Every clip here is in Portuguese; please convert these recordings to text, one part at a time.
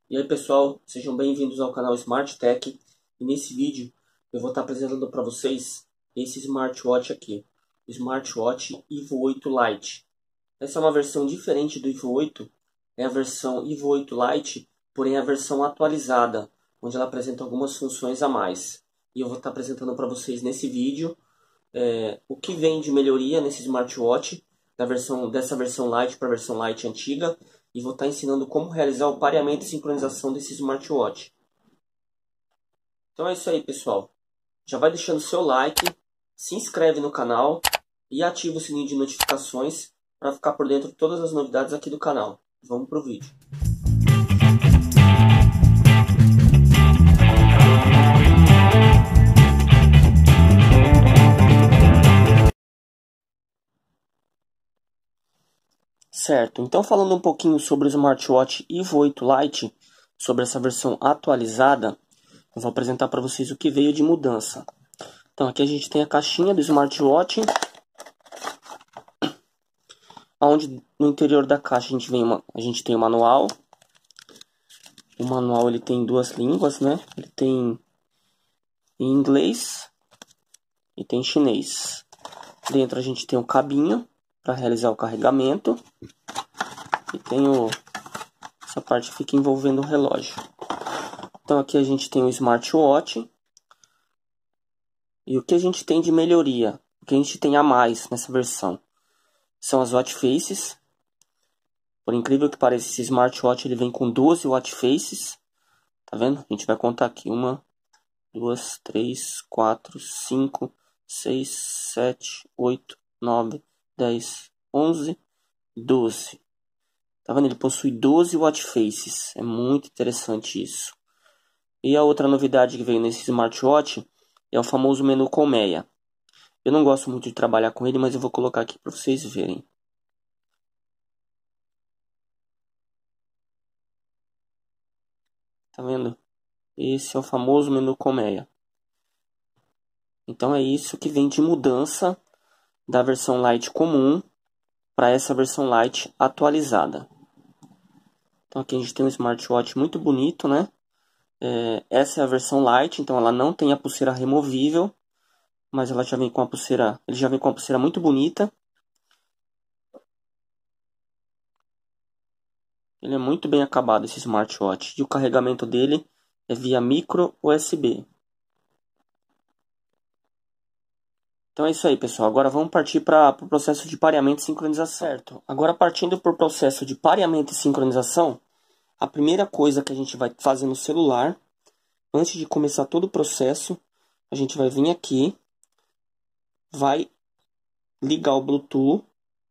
E aí pessoal, sejam bem-vindos ao canal Smart Tech. E nesse vídeo eu vou estar apresentando para vocês esse smartwatch aqui, o Smartwatch Evo 8 Lite. Essa é uma versão diferente do Evo 8, é a versão Evo 8 Lite, porém a versão atualizada, onde ela apresenta algumas funções a mais. E eu vou estar apresentando para vocês nesse vídeo o que vem de melhoria nesse smartwatch, dessa versão Lite para a versão Lite antiga, e vou estar ensinando como realizar o pareamento e sincronização desse smartwatch. Então é isso aí, pessoal. Já vai deixando o seu like, se inscreve no canal e ativa o sininho de notificações para ficar por dentro de todas as novidades aqui do canal. Vamos para o vídeo. Certo, então falando um pouquinho sobre o smartwatch Evo 8 Lite, sobre essa versão atualizada, eu vou apresentar para vocês o que veio de mudança. Então aqui a gente tem a caixinha do smartwatch, onde no interior da caixa a gente tem o manual. O manual ele tem duas línguas, né? Ele tem em inglês e tem em chinês. Dentro a gente tem um cabinho para realizar o carregamento. E tem essa parte que fica envolvendo o relógio. Então aqui a gente tem o smartwatch. E o que a gente tem de melhoria? O que a gente tem a mais nessa versão? São as watch faces. Por incrível que pareça, esse smartwatch ele vem com 12 watch faces. Tá vendo? A gente vai contar aqui. 1, 2, 3, 4, 5, 6, 7, 8, 9, 10, 11, 12. Tá vendo? Ele possui 12 watch faces. É muito interessante isso. E a outra novidade que veio nesse smartwatch é o famoso menu colmeia. Eu não gosto muito de trabalhar com ele, mas eu vou colocar aqui para vocês verem. Tá vendo? Esse é o famoso menu colmeia. Então é isso que vem de mudança da versão Lite comum para essa versão Lite atualizada. Então aqui a gente tem um smartwatch muito bonito, né? Essa é a versão Lite, então ela não tem a pulseira removível, mas ela já vem com a pulseira, ele já vem com uma pulseira muito bonita. Ele é muito bem acabado, esse smartwatch. E o carregamento dele é via micro USB. Então é isso aí, pessoal. Agora vamos partir para o processo de pareamento e sincronização. Certo. Agora partindo para o processo de pareamento e sincronização, a primeira coisa que a gente vai fazer no celular, antes de começar todo o processo, a gente vai vir aqui, vai ligar o Bluetooth,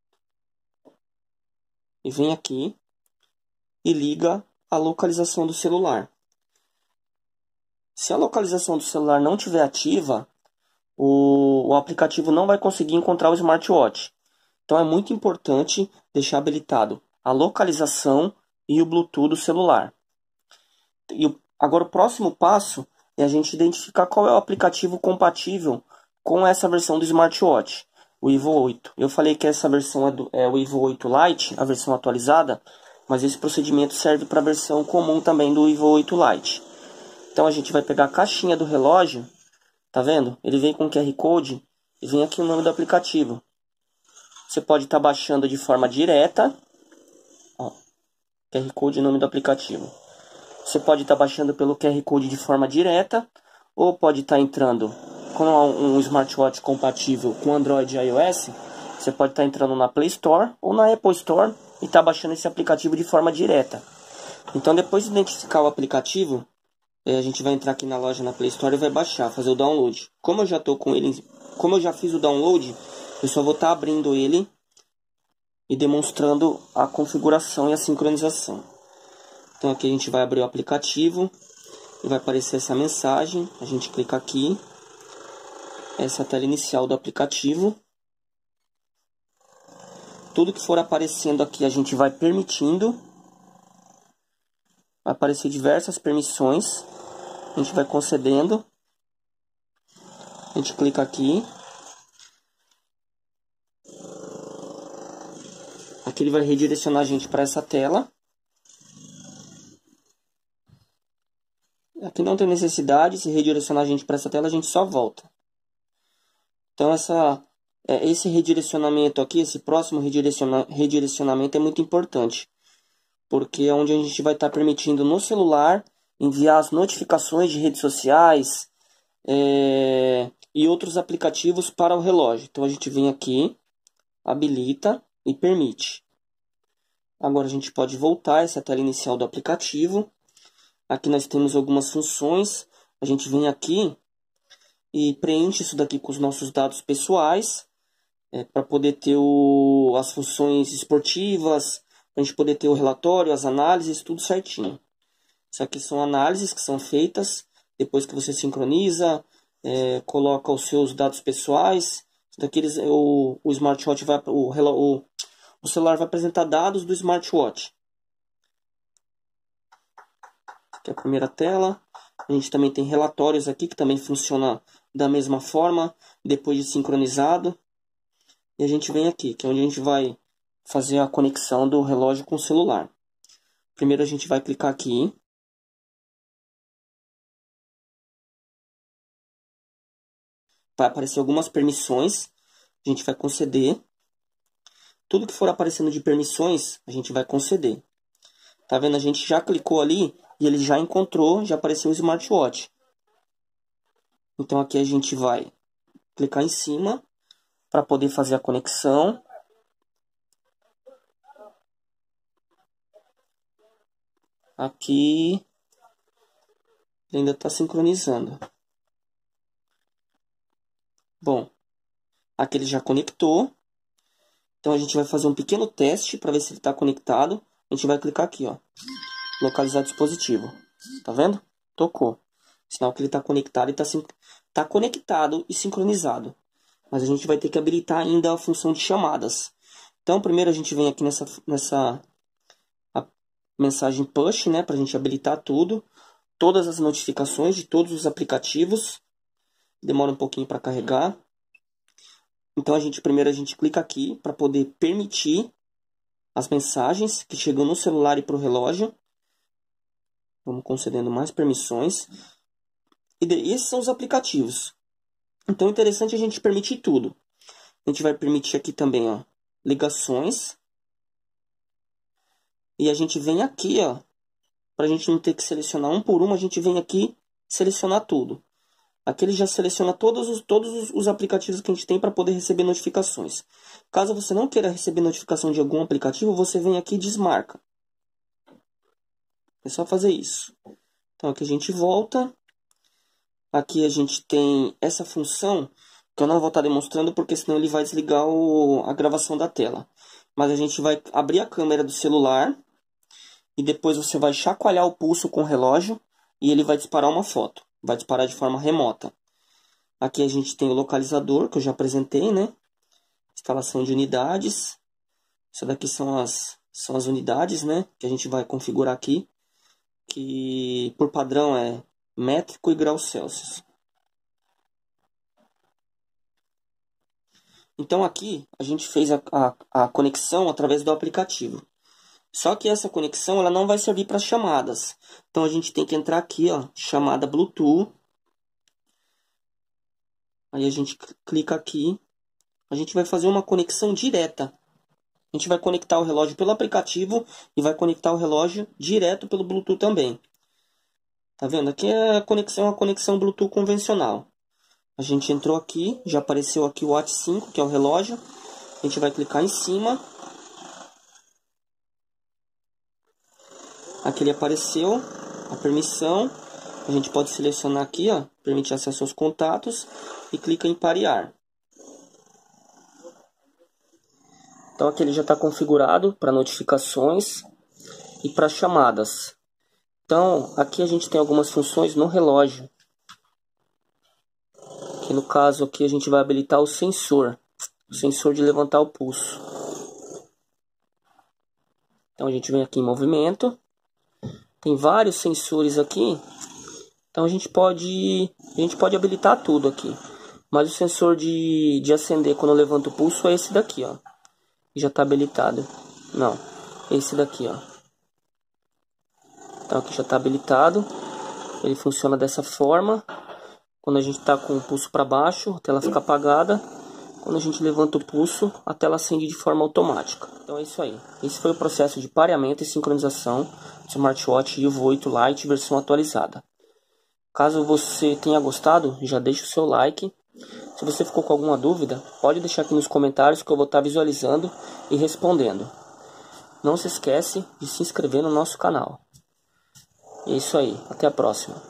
e vem aqui e liga a localização do celular. Se a localização do celular não estiver ativa, o aplicativo não vai conseguir encontrar o smartwatch. Então é muito importante deixar habilitado a localização e o Bluetooth do celular. Agora o próximo passo é a gente identificar qual é o aplicativo compatível com essa versão do smartwatch, o Evo 8. Eu falei que essa versão é o Evo 8 Lite, a versão atualizada, mas esse procedimento serve para a versão comum também do Evo 8 Lite. Então a gente vai pegar a caixinha do relógio, tá vendo? Ele vem com QR Code e vem aqui o nome do aplicativo. Você pode estar baixando de forma direta, ó, QR Code e nome do aplicativo. Você pode estar baixando pelo QR Code de forma direta, ou pode estar entrando com um smartwatch compatível com Android e iOS. Você pode estar entrando na Play Store ou na Apple Store e estar baixando esse aplicativo de forma direta. Então, depois de identificar o aplicativo, a gente vai entrar aqui na loja na Play Store e vai baixar, fazer o download. Como eu já estou com ele, como eu já fiz o download, eu só vou estar abrindo ele e demonstrando a configuração e a sincronização. Então aqui a gente vai abrir o aplicativo e vai aparecer essa mensagem. A gente clica aqui. Essa é a tela inicial do aplicativo. Tudo que for aparecendo aqui a gente vai permitindo. Vai aparecer diversas permissões. A gente vai concedendo. A gente clica aqui. Aqui ele vai redirecionar a gente para essa tela. Aqui não tem necessidade, se redirecionar a gente para essa tela, a gente só volta. Então esse redirecionamento aqui, esse próximo redirecionamento é muito importante. Porque é onde a gente vai estar permitindo no celular enviar as notificações de redes sociais e outros aplicativos para o relógio. Então a gente vem aqui, habilita e permite. Agora a gente pode voltar essa tela inicial do aplicativo. Aqui nós temos algumas funções. A gente vem aqui e preenche isso daqui com os nossos dados pessoais, para poder ter as funções esportivas, para a gente poder ter o relatório, as análises, tudo certinho. Isso aqui são análises que são feitas depois que você sincroniza, coloca os seus dados pessoais. Isso daqui o smartwatch o celular vai apresentar dados do smartwatch. Aqui é a primeira tela. A gente também tem relatórios aqui que também funciona da mesma forma, depois de sincronizado. E a gente vem aqui, que é onde a gente vai fazer a conexão do relógio com o celular. Primeiro a gente vai clicar aqui. Vai aparecer algumas permissões. A gente vai conceder. Tudo que for aparecendo de permissões, a gente vai conceder. Tá vendo? A gente já clicou ali e ele já encontrou, já apareceu o smartwatch. Então aqui a gente vai clicar em cima para poder fazer a conexão. Aqui ainda está sincronizando. Bom, aqui ele já conectou. Então a gente vai fazer um pequeno teste para ver se ele está conectado. A gente vai clicar aqui, ó, localizar dispositivo. Tá vendo? Tocou. Sinal que ele está conectado e tá conectado e sincronizado. Mas a gente vai ter que habilitar ainda a função de chamadas. Então primeiro a gente vem aqui nessa mensagem push, né, para a gente habilitar tudo. Todas as notificações de todos os aplicativos. Demora um pouquinho para carregar. Então primeiro a gente clica aqui para poder permitir as mensagens que chegam no celular e para o relógio. Vamos concedendo mais permissões. E esses são os aplicativos. Então é interessante a gente permitir tudo. A gente vai permitir aqui também, ó, ligações. E a gente vem aqui, ó, para a gente não ter que selecionar um por um, a gente vem aqui selecionar tudo. Aqui ele já seleciona todos os aplicativos que a gente tem para poder receber notificações. Caso você não queira receber notificação de algum aplicativo, você vem aqui e desmarca. É só fazer isso. Então aqui a gente volta. Aqui a gente tem essa função, que eu não vou estar demonstrando, porque senão ele vai desligar a gravação da tela. Mas a gente vai abrir a câmera do celular, e depois você vai chacoalhar o pulso com o relógio, e ele vai disparar uma foto. Vai disparar de forma remota. Aqui a gente tem o localizador, que eu já apresentei, né? Instalação de unidades. Isso daqui são as unidades, né? Que a gente vai configurar aqui. Que por padrão é métrico e graus Celsius. Então aqui a gente fez a conexão através do aplicativo. Só que essa conexão ela não vai servir para chamadas. Então a gente tem que entrar aqui, ó, chamada Bluetooth. Aí a gente clica aqui. A gente vai fazer uma conexão direta. A gente vai conectar o relógio pelo aplicativo e vai conectar o relógio direto pelo Bluetooth também. Tá vendo? Aqui é a conexão Bluetooth convencional. A gente entrou aqui, já apareceu aqui o Watch 5, que é o relógio. A gente vai clicar em cima. Aqui ele apareceu, a permissão. A gente pode selecionar aqui, ó, permitir acesso aos contatos e clica em parear. Então aqui ele já está configurado para notificações e para chamadas. Então aqui a gente tem algumas funções no relógio. Que no caso aqui a gente vai habilitar o sensor de levantar o pulso. Então a gente vem aqui em movimento. Tem vários sensores aqui. Então a gente pode habilitar tudo aqui. Mas o sensor de acender quando eu levanto o pulso é esse daqui, ó. Já está habilitado. Não, esse daqui, ó. Então aqui já está habilitado. Ele funciona dessa forma. Quando a gente está com o pulso para baixo, a tela fica apagada. Quando a gente levanta o pulso, a tela acende de forma automática. Então é isso aí. Esse foi o processo de pareamento e sincronização do smartwatch Vivo 8 Lite versão atualizada. Caso você tenha gostado, já deixa o seu like. Se você ficou com alguma dúvida, pode deixar aqui nos comentários que eu vou estar visualizando e respondendo. Não se esquece de se inscrever no nosso canal. É isso aí. Até a próxima.